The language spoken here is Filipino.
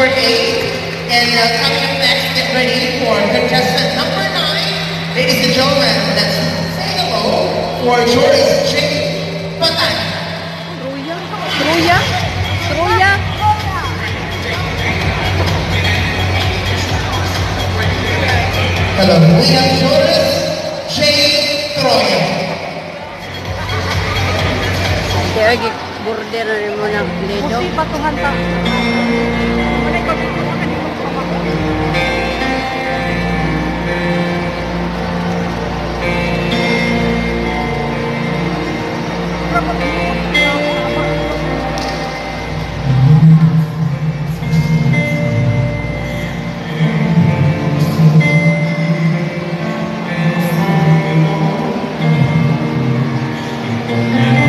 number 8. And coming up next, get ready for contestant number 9. Ladies and gentlemen, let's say hello for Joyce J. Patan. Truya. Hello, we have Joyce J. Troya. Kaya border na mo ng ledo. Musi patuhan ta. Muna ikaw dito ka kanino pamako. Thank you.